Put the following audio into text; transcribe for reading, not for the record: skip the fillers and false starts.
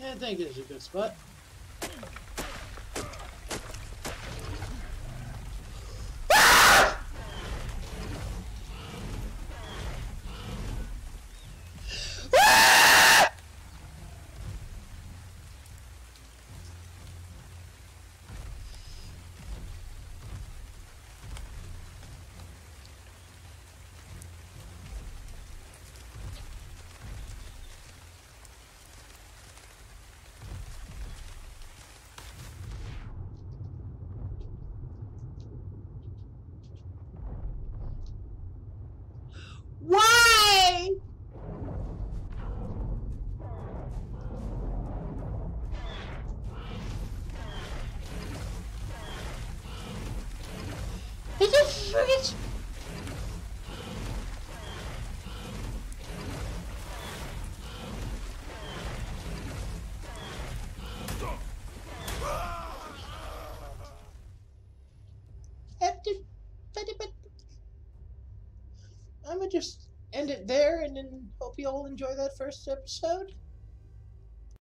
I think it's a good spot. Why? Is it friggin' I'm gonna just end it there and then hope you all enjoy that first episode.